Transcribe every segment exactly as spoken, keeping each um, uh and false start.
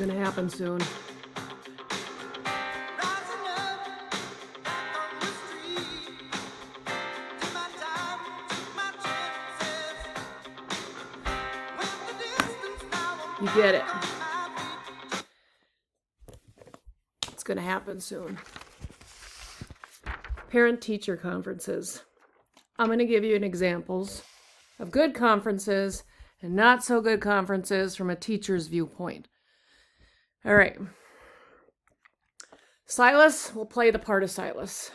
gonna happen soon. You get it. It's gonna happen soon. Parent-teacher conferences. I'm gonna give you an examples of good conferences and not so good conferences from a teacher's viewpoint. All right. Silas will play the part of Silas.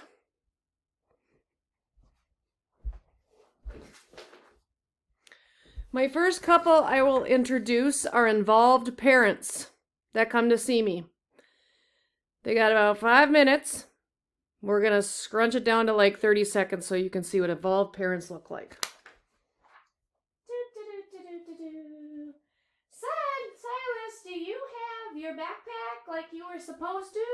My first couple I will introduce are involved parents that come to see me. They got about five minutes. We're going to scrunch it down to like thirty seconds so you can see what involved parents look like. Son, Silas, do you have your backpack like you were supposed to?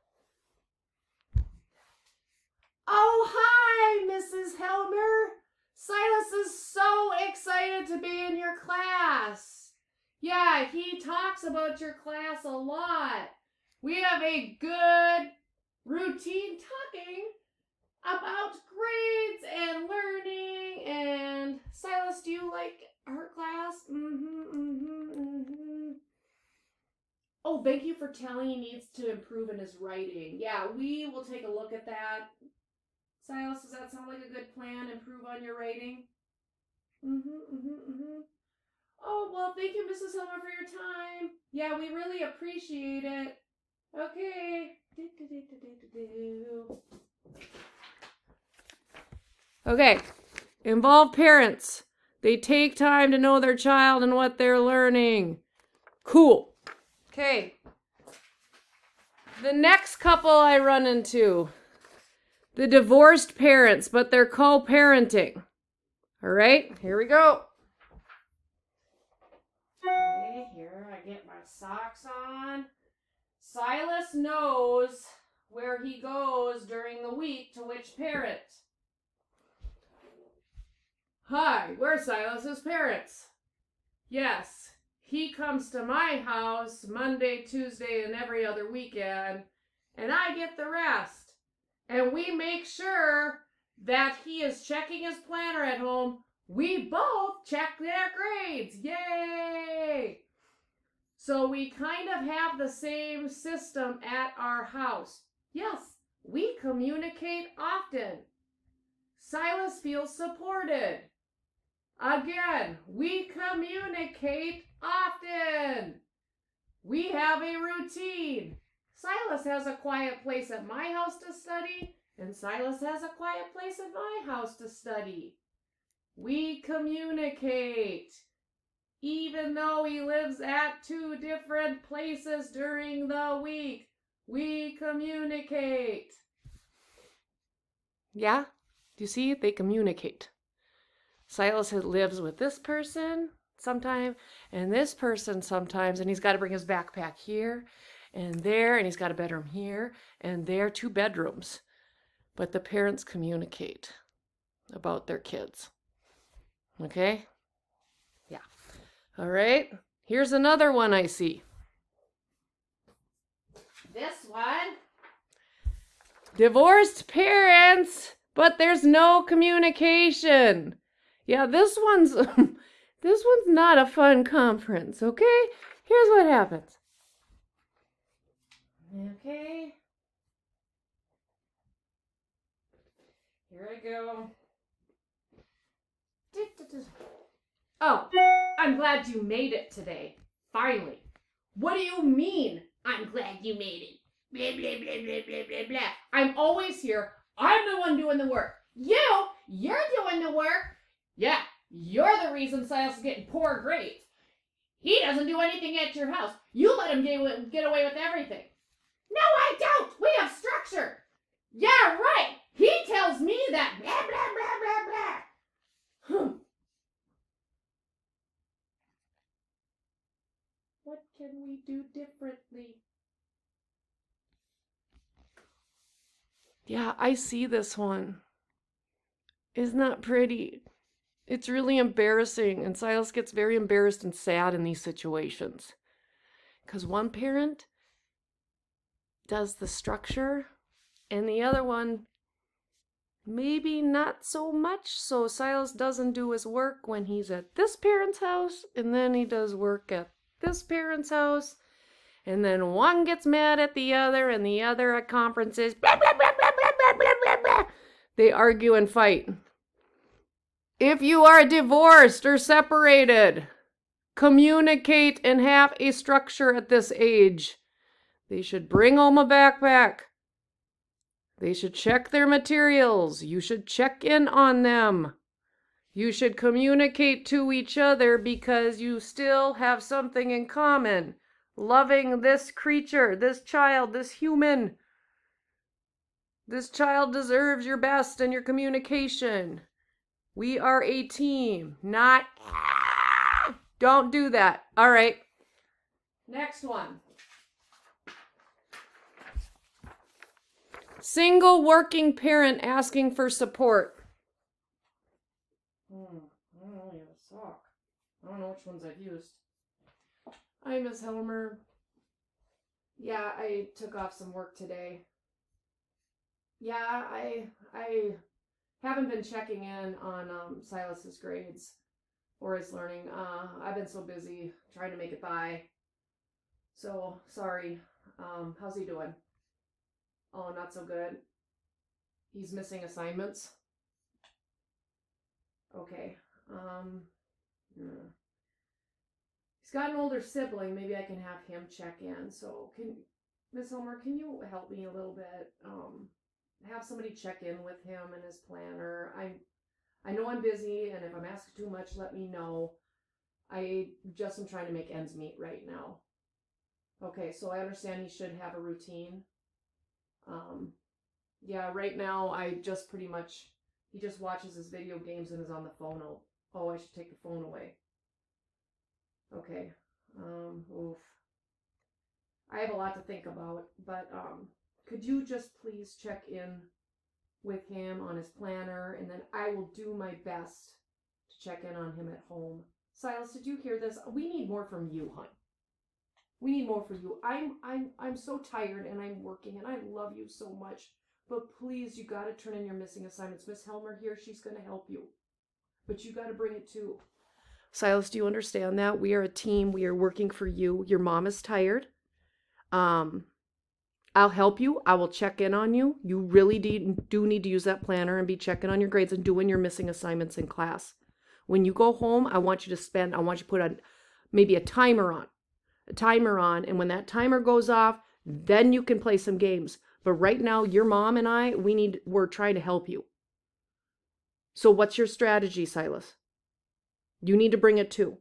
Oh, hi, Missus Helmer. Silas is so excited to be in your class. Yeah, he talks about your class a lot. We have a good routine talking about grades and learning. And Silas, do you like art class? Mm-hmm, mm-hmm, mm-hmm. Oh, thank you for telling he needs to improve in his writing. Yeah, we will take a look at that. Silas, does that sound like a good plan? Improve on your writing? Mm-hmm, mm-hmm, mm-hmm. Oh, well, thank you, Missus Helmer, for your time. Yeah, we really appreciate it. Okay. Do, do, do, do, do, do. Okay. Involve parents. They take time to know their child and what they're learning. Cool. Okay. The next couple I run into. The divorced parents, but they're co-parenting. All right, here we go. Okay, here I get my socks on. Silas knows where he goes during the week to which parent. Hi, we're Silas's parents. Yes, he comes to my house Monday, Tuesday, and every other weekend, and I get the rest. And we make sure that he is checking his planner at home. We both check their grades. Yay! So we kind of have the same system at our house. Yes, we communicate often. Silas feels supported. Again, we communicate often. We have a routine. Silas has a quiet place at my house to study, and Silas has a quiet place at my house to study. We communicate. Even though he lives at two different places during the week, we communicate. Yeah? Do you see? They communicate. Silas lives with this person sometime, and this person sometimes, and he's got to bring his backpack here and there, and he's got a bedroom here and there, two bedrooms. But the parents communicate about their kids. Okay? Yeah. All right. Here's another one I see. This one. Divorced parents, but there's no communication. Yeah, this one's this one's not a fun conference, okay? Here's what happens. Okay. Here I go. Oh, I'm glad you made it today. Finally. What do you mean, I'm glad you made it? Blah, blah, blah, blah, blah, blah, blah. I'm always here. I'm the one doing the work. You, you're doing the work. Yeah, you're the reason Silas is getting poor grades. He doesn't do anything at your house. You let him get away with everything. No, I don't. We have structure. Yeah, right. He tells me that. Blah, blah, blah, blah, blah. Hmm. What can we do differently? Yeah, I see this one. Isn't that pretty? It's really embarrassing, and Silas gets very embarrassed and sad in these situations. Because one parent does the structure and the other one maybe not so much. So Silas doesn't do his work when he's at this parent's house, and then he does work at this parent's house, and then one gets mad at the other and the other at conferences. Blah, blah, blah, blah, blah, blah, blah, blah, blah. They argue and fight. If you are divorced or separated, communicate and have a structure at this age. They should bring home a backpack. They should check their materials. You should check in on them. You should communicate to each other because you still have something in common. Loving this creature, this child, this human. This child deserves your best and your communication. We are a team, not... Don't do that. All right. Next one. Single working parent asking for support. Hmm, I don't really have a sock. I don't know which ones I've used. Hi, Miss Helmer. Yeah, I took off some work today. Yeah, I I haven't been checking in on um, Silas's grades or his learning. Uh, I've been so busy trying to make it by. So, sorry. Um, how's he doing? Oh, not so good. He's missing assignments. Okay. Um, hmm. He's got an older sibling. Maybe I can have him check in. So, can Miss Homer, can you help me a little bit? Um, have somebody check in with him and his planner. I, I know I'm busy, and if I'm asking too much, let me know. I just am trying to make ends meet right now. Okay, so I understand he should have a routine. Um, yeah, right now I just pretty much, he just watches his video games and is on the phone. Oh, oh I should take the phone away. Okay. Um, oof. I have a lot to think about, but um, could you just please check in with him on his planner, and then I will do my best to check in on him at home. Silas, did you hear this? We need more from you, hon. We need more for you. I'm I'm I'm so tired and I'm working and I love you so much. But please, you got to turn in your missing assignments. Miss Helmer here, she's going to help you. But you got to bring it too. Silas, do you understand that? We are a team. We are working for you. Your mom is tired. Um, I'll help you. I will check in on you. You really do need to use that planner and be checking on your grades and doing your missing assignments in class. When you go home, I want you to spend, I want you to put a, maybe a timer on. A timer on, and when that timer goes off, then you can play some games. But right now, your mom and I, we need, we're trying to help you. So what's your strategy, Silas? You need to bring it too.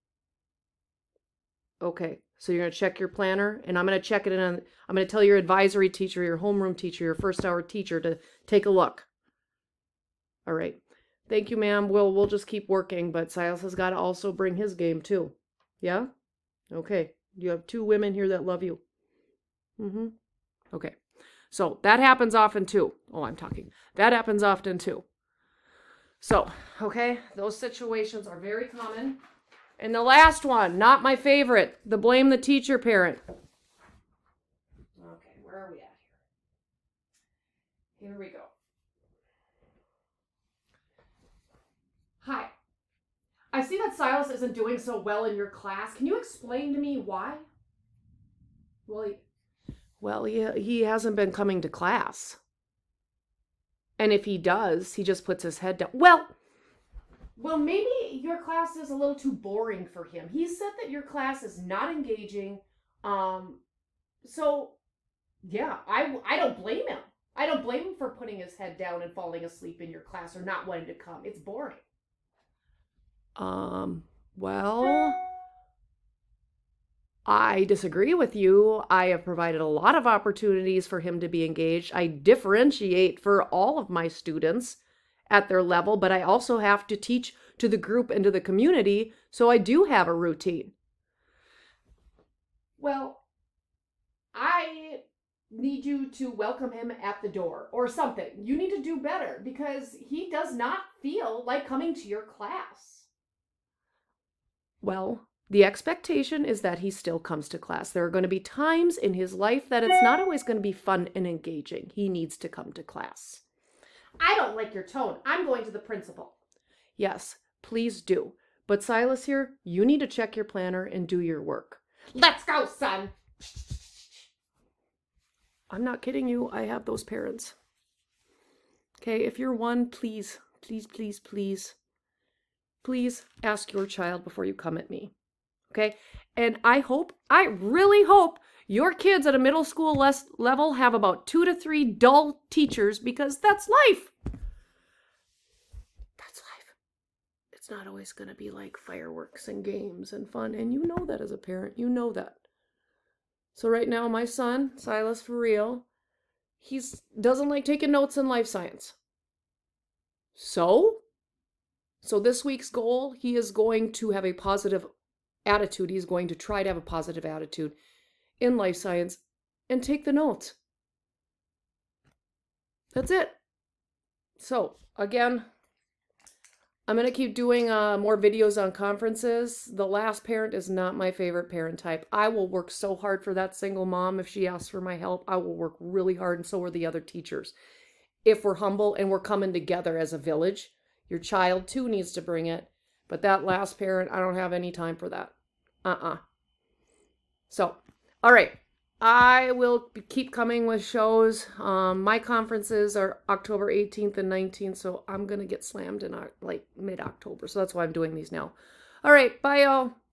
Okay, so you're going to check your planner, and I'm going to check it in on, I'm going to tell your advisory teacher, your homeroom teacher, your first hour teacher to take a look. All right. Thank you, ma'am. We'll, we'll just keep working, but Silas has got to also bring his game too. Yeah? Okay. You have two women here that love you. Mm-hmm. Okay. So that happens often too. Oh, I'm talking. That happens often too. So, okay, those situations are very common. And the last one, not my favorite, the blame the teacher parent. Okay, where are we at here? Here we go. Hi. I see that Silas isn't doing so well in your class. Can you explain to me why? Well, he, well, he, he hasn't been coming to class. And if he does, he just puts his head down. Well, well, maybe your class is a little too boring for him. He said that your class is not engaging. Um, so, yeah, I, I don't blame him. I don't blame him for putting his head down and falling asleep in your class or not wanting to come. It's boring. Um, well, I disagree with you. I have provided a lot of opportunities for him to be engaged. I differentiate for all of my students at their level, but I also have to teach to the group and to the community, so I do have a routine. Well, I need you to welcome him at the door or something. You need to do better because he does not feel like coming to your class. Well, The expectation is that he still comes to class. There are going to be times in his life that it's not always going to be fun and engaging. He needs to come to class. I don't like your tone. I'm going to the principal. Yes, please do. But Silas here, you need to check your planner and do your work. Let's go, son. I'm not kidding you. I have those parents. Okay, if you're one, please, please, please, please, please ask your child before you come at me. Okay? And I hope, I really hope your kids at a middle school les- level have about two to three dull teachers, because that's life. That's life. It's not always going to be like fireworks and games and fun. And you know that as a parent. You know that. So right now, my son, Silas, for real, he's doesn't like taking notes in life science. So, so this week's goal, he is going to have a positive attitude. He's going to try to have a positive attitude in life science and take the notes. That's it. So, again, I'm going to keep doing uh, more videos on conferences. The last parent is not my favorite parent type. I will work so hard for that single mom. If she asks for my help, I will work really hard, and so are the other teachers. If we're humble and we're coming together as a village, your child too needs to bring it. But that last parent, I don't have any time for that. Uh-uh. So, all right. I will keep coming with shows. Um, my conferences are October eighteenth and nineteenth, so I'm going to get slammed in like mid-October. So that's why I'm doing these now. All right. Bye, y'all.